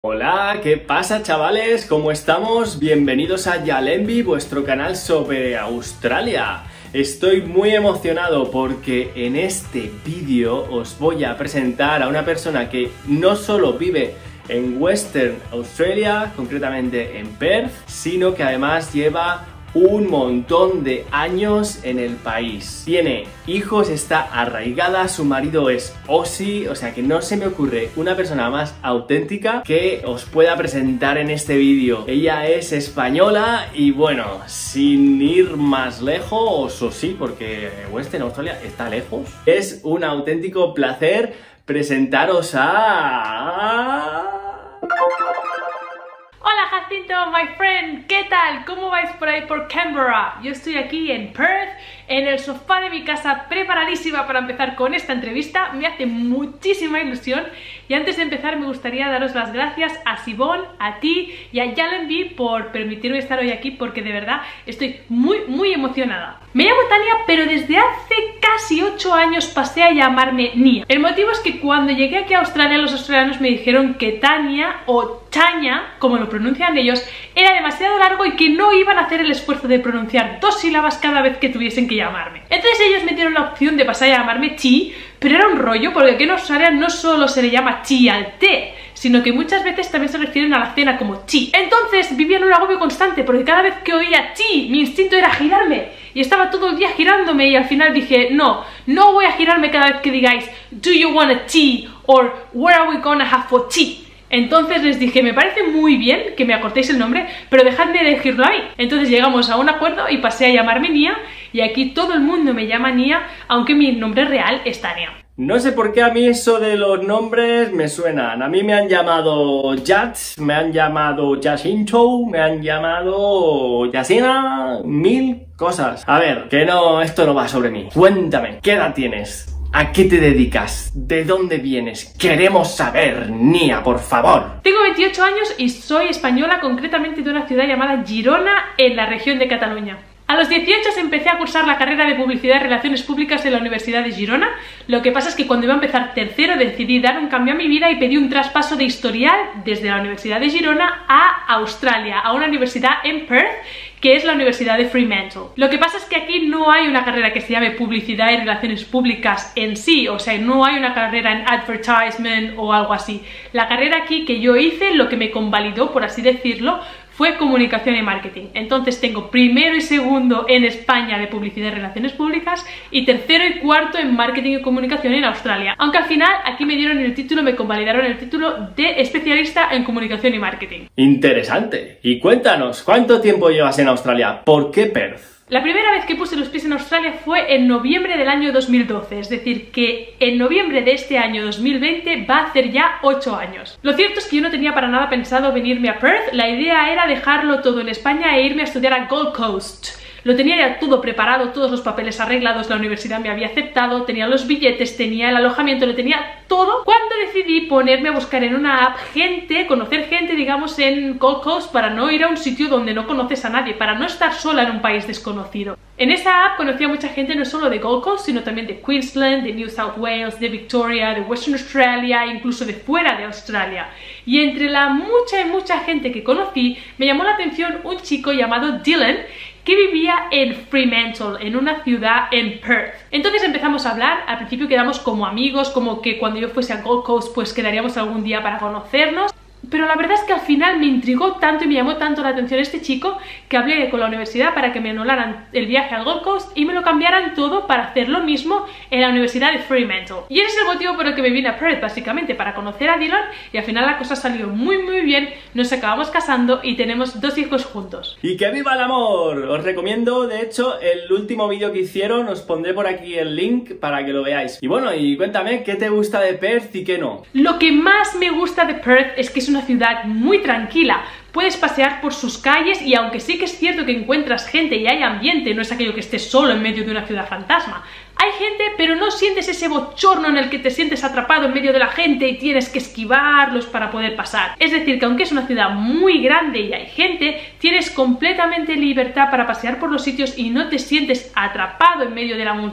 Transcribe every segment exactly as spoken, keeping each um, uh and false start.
Hola, ¿qué pasa, chavales? ¿Cómo estamos? Bienvenidos a Yalenvi, vuestro canal sobre Australia. Estoy muy emocionado porque en este vídeo os voy a presentar a una persona que no solo vive en Western Australia, concretamente en Perth, sino que además lleva un montón de años en el país. Tiene hijos, está arraigada, su marido es Aussie, o sea que no se me ocurre una persona más auténtica que os pueda presentar en este vídeo. Ella es española y bueno, sin ir más lejos, o sí, porque Western Australia está lejos, es un auténtico placer presentaros a... Hola Jacinto, my friend, ¿qué tal? ¿Cómo vais por ahí por Canberra? Yo estoy aquí en Perth, en el sofá de mi casa, preparadísima para empezar con esta entrevista. Me hace muchísima ilusión y antes de empezar me gustaría daros las gracias a Sibón, a ti y a Yalenvi por permitirme estar hoy aquí, porque de verdad estoy muy muy emocionada. Me llamo Tania, pero desde hace casi ocho años pasé a llamarme Nia. El motivo es que cuando llegué aquí a Australia, los australianos me dijeron que Tania o Tanya, como lo pronuncian ellos, era demasiado largo y que no iban a hacer el esfuerzo de pronunciar dos sílabas cada vez que tuviesen que llamarme. Entonces ellos me dieron la opción de pasar a llamarme Chi, pero era un rollo porque aquí en Australia no solo se le llama Chi al té, sino que muchas veces también se refieren a la cena como Chi. Entonces vivía en un agobio constante porque cada vez que oía Chi, mi instinto era girarme y estaba todo el día girándome y al final dije, no, no voy a girarme cada vez que digáis do you want a tea or where are we gonna have for tea. Entonces les dije, me parece muy bien que me acortéis el nombre, pero dejadme elegirlo a mí. Entonces llegamos a un acuerdo y pasé a llamarme Nia, y aquí todo el mundo me llama Nia, aunque mi nombre real es Tania. No sé por qué a mí eso de los nombres me suenan. A mí me han llamado Jats, me han llamado Jacinto, me han llamado Yasina, mil cosas. A ver, que no, esto no va sobre mí. Cuéntame, ¿qué edad tienes? ¿A qué te dedicas? ¿De dónde vienes? Queremos saber, Nia, por favor. Tengo veintiocho años y soy española, concretamente de una ciudad llamada Girona, en la región de Cataluña. A los dieciocho empecé a cursar la carrera de Publicidad y Relaciones Públicas en la Universidad de Girona. Lo que pasa es que cuando iba a empezar tercero decidí dar un cambio a mi vida y pedí un traspaso de historial desde la Universidad de Girona a Australia, a una universidad en Perth, que es la Universidad de Fremantle. Lo que pasa es que aquí no hay una carrera que se llame Publicidad y Relaciones Públicas en sí, o sea, no hay una carrera en Advertisement o algo así. La carrera aquí que yo hice, lo que me convalidó, por así decirlo, fue Comunicación y Marketing. Entonces tengo primero y segundo en España de Publicidad y Relaciones Públicas y tercero y cuarto en Marketing y Comunicación en Australia. Aunque al final aquí me dieron el título, me convalidaron el título de especialista en Comunicación y Marketing. Interesante. Y cuéntanos, ¿cuánto tiempo llevas en Australia? ¿Por qué Perth? La primera vez que puse los pies en Australia fue en noviembre del año dos mil doce, es decir, que en noviembre de este año dos mil veinte va a hacer ya ocho años. Lo cierto es que yo no tenía para nada pensado venirme a Perth, la idea era dejarlo todo en España e irme a estudiar a Gold Coast. Lo tenía ya todo preparado, todos los papeles arreglados, la universidad me había aceptado, tenía los billetes, tenía el alojamiento, lo tenía todo, cuando decidí ponerme a buscar en una app gente, conocer gente, digamos, en Gold Coast, para no ir a un sitio donde no conoces a nadie, para no estar sola en un país desconocido. En esa app conocí a mucha gente no solo de Gold Coast, sino también de Queensland, de New South Wales, de Victoria, de Western Australia, incluso de fuera de Australia. Y entre la mucha y mucha gente que conocí, me llamó la atención un chico llamado Dylan, que vivía en Fremantle, en una ciudad en Perth. Entonces empezamos a hablar, al principio quedamos como amigos, como que cuando yo fuese a Gold Coast pues quedaríamos algún día para conocernos. Pero la verdad es que al final me intrigó tanto y me llamó tanto la atención este chico que hablé con la universidad para que me anularan el viaje al Gold Coast y me lo cambiaran todo para hacer lo mismo en la Universidad de Fremantle. Y ese es el motivo por el que me vine a Perth, básicamente, para conocer a Dylan, y al final la cosa salió muy muy bien, nos acabamos casando y tenemos dos hijos juntos. ¡Y que viva el amor! Os recomiendo, de hecho, el último vídeo que hicieron, os pondré por aquí el link para que lo veáis. Y bueno, y cuéntame, ¿qué te gusta de Perth y qué no? Lo que más me gusta de Perth es que es una ciudad muy tranquila. Puedes pasear por sus calles y aunque sí que es cierto que encuentras gente y hay ambiente, no es aquello que estés solo en medio de una ciudad fantasma. Hay gente, pero no sientes ese bochorno en el que te sientes atrapado en medio de la gente y tienes que esquivarlos para poder pasar. Es decir, que aunque es una ciudad muy grande y hay gente, tienes completamente libertad para pasear por los sitios y no te sientes atrapado en medio de la multitud.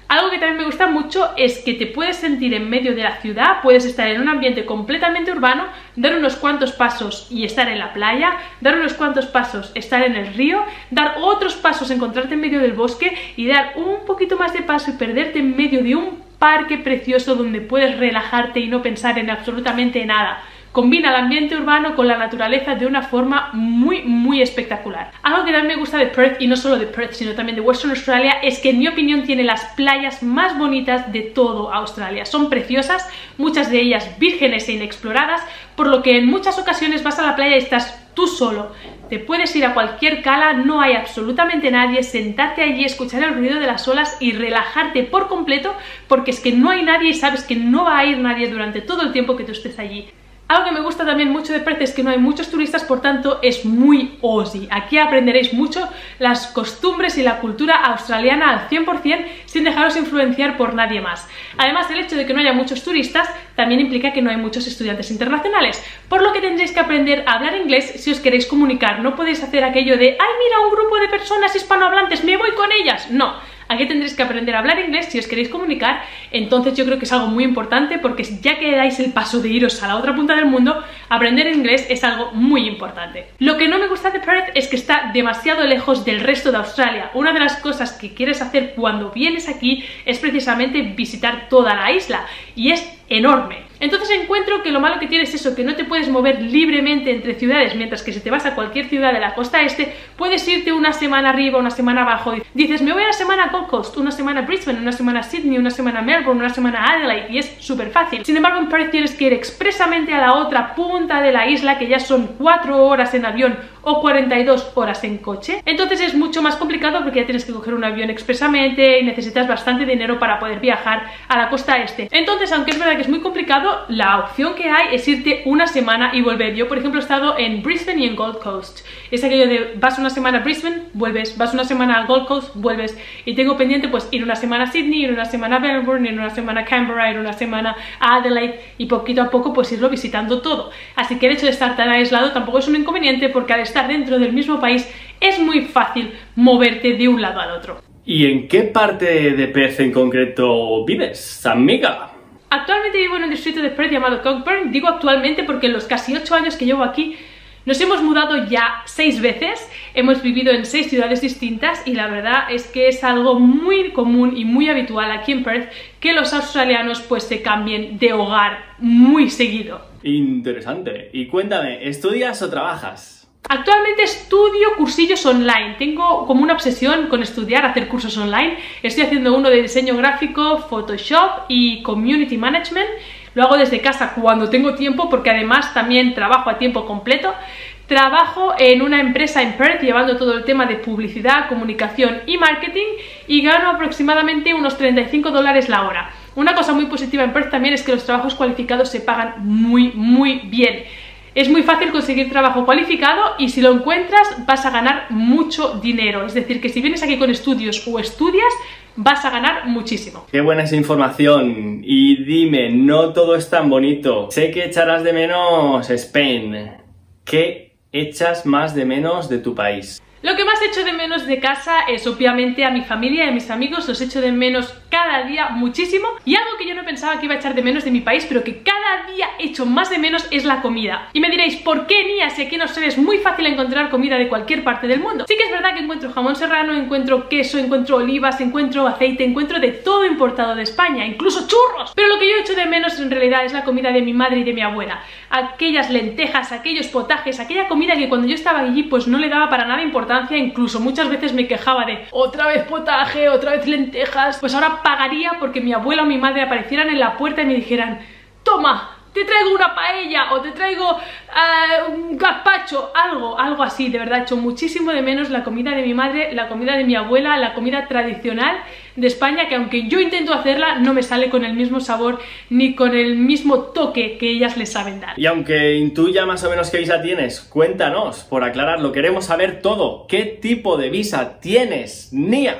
Algo que también me gusta mucho es que te puedes sentir en medio de la ciudad, puedes estar en un ambiente completamente urbano, dar unos cuantos pasos y estar en la playa, dar unos cuantos pasos, estar en el río, dar otros pasos, encontrarte en medio del bosque y dar un poquito más de paso y perderte en medio de un parque precioso donde puedes relajarte y no pensar en absolutamente nada. Combina el ambiente urbano con la naturaleza de una forma muy, muy espectacular. Algo que también me gusta de Perth, y no solo de Perth, sino también de Western Australia, es que en mi opinión tiene las playas más bonitas de todo Australia. Son preciosas, muchas de ellas vírgenes e inexploradas, por lo que en muchas ocasiones vas a la playa y estás tú solo. Te puedes ir a cualquier cala, no hay absolutamente nadie, sentarte allí, escuchar el ruido de las olas y relajarte por completo, porque es que no hay nadie y sabes que no va a ir nadie durante todo el tiempo que tú estés allí. Algo que me gusta también mucho de Perth es que no hay muchos turistas, por tanto es muy Aussie. Aquí aprenderéis mucho las costumbres y la cultura australiana al cien por cien sin dejaros influenciar por nadie más. Además, el hecho de que no haya muchos turistas también implica que no hay muchos estudiantes internacionales, por lo que tendréis que aprender a hablar inglés si os queréis comunicar. No podéis hacer aquello de ¡ay, mira, un grupo de personas hispanohablantes, me voy con ellas! No. Aquí tendréis que aprender a hablar inglés si os queréis comunicar, entonces yo creo que es algo muy importante porque ya que dais el paso de iros a la otra punta del mundo, aprender inglés es algo muy importante. Lo que no me gusta de Perth es que está demasiado lejos del resto de Australia. Una de las cosas que quieres hacer cuando vienes aquí es precisamente visitar toda la isla y es enorme. Entonces encuentro que lo malo que tiene es eso, que no te puedes mover libremente entre ciudades, mientras que si te vas a cualquier ciudad de la costa este, puedes irte una semana arriba, una semana abajo. Dices, me voy a la semana a Gold Coast, una semana a Brisbane, una semana a Sydney, una semana a Melbourne, una semana a Adelaide, y es súper fácil. Sin embargo, en Perth tienes que ir expresamente a la otra punta de la isla, que ya son cuatro horas en avión o cuarenta y dos horas en coche. Entonces es mucho más complicado porque ya tienes que coger un avión expresamente y necesitas bastante dinero para poder viajar a la costa este. Entonces, aunque es verdad que es muy complicado, la opción que hay es irte una semana y volver. Yo, por ejemplo, he estado en Brisbane y en Gold Coast. Es aquello de vas una semana a Brisbane, vuelves, vas una semana a Gold Coast, vuelves. Y tengo pendiente pues ir una semana a Sydney, ir una semana a Melbourne, ir una semana a Canberra, ir una semana a Adelaide y poquito a poco pues irlo visitando todo. Así que el hecho de estar tan aislado tampoco es un inconveniente porque al estar dentro del mismo país es muy fácil moverte de un lado al otro. ¿Y en qué parte de Perth en concreto vives, amiga? Actualmente vivo en un distrito de Perth llamado Cockburn. Digo actualmente porque en los casi ocho años que llevo aquí nos hemos mudado ya seis veces, hemos vivido en seis ciudades distintas y la verdad es que es algo muy común y muy habitual aquí en Perth que los australianos pues se cambien de hogar muy seguido. Interesante. Y cuéntame, ¿estudias o trabajas? Actualmente estudio cursillos online, tengo como una obsesión con estudiar, hacer cursos online. Estoy haciendo uno de diseño gráfico, Photoshop y Community Management. Lo hago desde casa cuando tengo tiempo porque además también trabajo a tiempo completo. Trabajo en una empresa en Perth llevando todo el tema de publicidad, comunicación y marketing y gano aproximadamente unos treinta y cinco dólares la hora. Una cosa muy positiva en Perth también es que los trabajos cualificados se pagan muy, muy bien. Es muy fácil conseguir trabajo cualificado y si lo encuentras vas a ganar mucho dinero. Es decir, que si vienes aquí con estudios o estudias, vas a ganar muchísimo. Qué buena esa información. Y dime, no todo es tan bonito. Sé que echarás de menos Spain. ¿Qué echas más de menos de tu país? Lo que más echo de menos de casa es obviamente a mi familia y a mis amigos, los echo de menos cada día muchísimo. Y algo que yo no pensaba que iba a echar de menos de mi país, pero que cada día echo más de menos es la comida. Y me diréis, ¿por qué, Nia? Si aquí en Australia es muy fácil encontrar comida de cualquier parte del mundo. Sí que es verdad que encuentro jamón serrano, encuentro queso, encuentro olivas, encuentro aceite, encuentro de todo importado de España, incluso churros. Pero lo que yo echo de menos en realidad es la comida de mi madre y de mi abuela. Aquellas lentejas, aquellos potajes, aquella comida que cuando yo estaba allí pues no le daba para nada importancia. Incluso muchas veces me quejaba de otra vez potaje, otra vez lentejas. Pues ahora pagaría porque mi abuela o mi madre aparecieran en la puerta y me dijeran, toma, te traigo una paella o te traigo uh, un gazpacho, algo, algo así. De verdad, echo muchísimo de menos la comida de mi madre, la comida de mi abuela, la comida tradicional de España, que aunque yo intento hacerla, no me sale con el mismo sabor ni con el mismo toque que ellas le saben dar. Y aunque intuya más o menos qué visa tienes, cuéntanos, por aclararlo, queremos saber todo. ¿Qué tipo de visa tienes, Nia?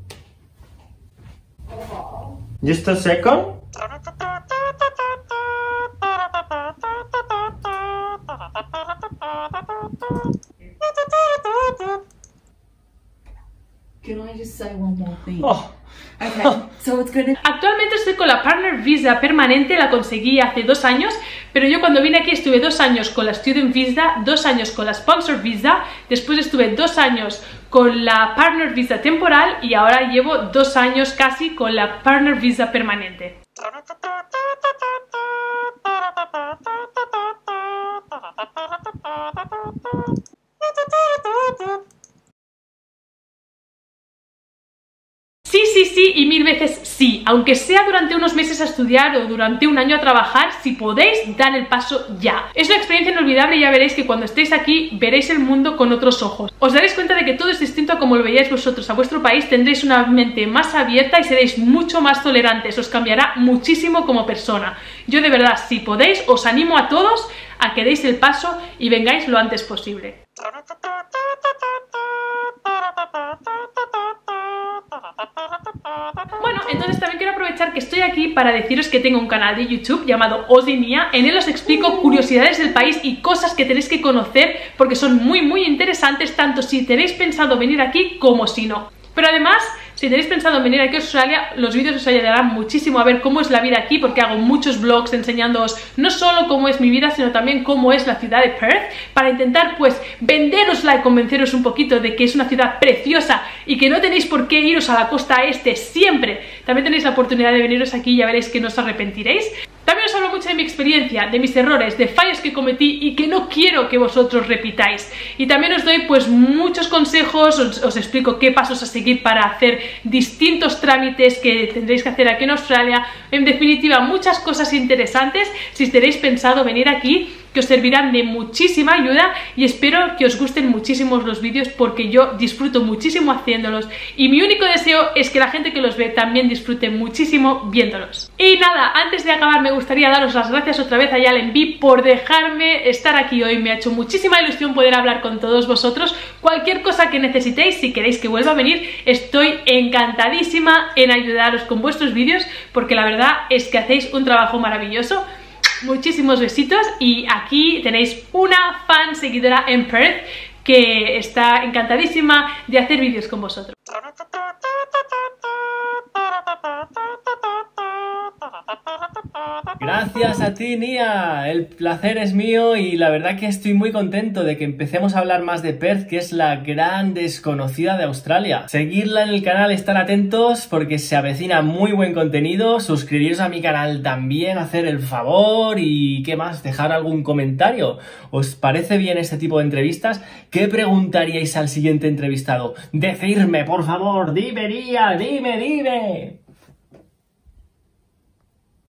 Just a second. Can I just say one more thing? Oh. Okay, So it's gonna... Actualmente estoy con la Partner Visa permanente, la conseguí hace dos años, pero yo cuando vine aquí estuve dos años con la Student Visa, dos años con la Sponsor Visa, después estuve dos años con la Partner Visa temporal y ahora llevo dos años casi con la Partner Visa permanente. Sí, sí, sí y mil veces sí, aunque sea durante unos meses a estudiar o durante un año a trabajar, si podéis, dar el paso ya. Es una experiencia inolvidable y ya veréis que cuando estéis aquí veréis el mundo con otros ojos. Os daréis cuenta de que todo es distinto a como lo veíais vosotros a vuestro país, tendréis una mente más abierta y seréis mucho más tolerantes, os cambiará muchísimo como persona. Yo de verdad, si podéis, os animo a todos a que deis el paso y vengáis lo antes posible. Bueno, entonces también quiero aprovechar que estoy aquí para deciros que tengo un canal de YouTube llamado Ozimia. En él os explico curiosidades del país y cosas que tenéis que conocer porque son muy muy interesantes tanto si tenéis pensado venir aquí como si no. Pero además, si tenéis pensado en venir aquí a Australia, los vídeos os ayudarán muchísimo a ver cómo es la vida aquí, porque hago muchos vlogs enseñándoos no solo cómo es mi vida, sino también cómo es la ciudad de Perth, para intentar pues venderosla y convenceros un poquito de que es una ciudad preciosa y que no tenéis por qué iros a la costa este siempre. También tenéis la oportunidad de veniros aquí y ya veréis que no os arrepentiréis. También os hablo mucho de mi experiencia, de mis errores, de fallos que cometí y que no quiero que vosotros repitáis. Y también os doy pues muchos consejos, os, os explico qué pasos a seguir para hacer distintos trámites que tendréis que hacer aquí en Australia. En definitiva, muchas cosas interesantes si tenéis pensado venir aquí, que os servirán de muchísima ayuda y espero que os gusten muchísimo los vídeos porque yo disfruto muchísimo haciéndolos y mi único deseo es que la gente que los ve también disfrute muchísimo viéndolos. Y nada, antes de acabar me gustaría daros las gracias otra vez a Yalenby por dejarme estar aquí hoy. Me ha hecho muchísima ilusión poder hablar con todos vosotros. Cualquier cosa que necesitéis, si queréis que vuelva a venir, estoy encantadísima en ayudaros con vuestros vídeos porque la verdad es que hacéis un trabajo maravilloso. Muchísimos besitos y aquí tenéis una fan seguidora en Perth que está encantadísima de hacer vídeos con vosotros. Gracias a ti, Nia, el placer es mío y la verdad que estoy muy contento de que empecemos a hablar más de Perth, que es la gran desconocida de Australia. Seguidla en el canal, estar atentos porque se avecina muy buen contenido, suscribiros a mi canal también, hacer el favor y ¿qué más? Dejar algún comentario. ¿Os parece bien este tipo de entrevistas? ¿Qué preguntaríais al siguiente entrevistado? Decidme, por favor, dime, Nia, dime, dime.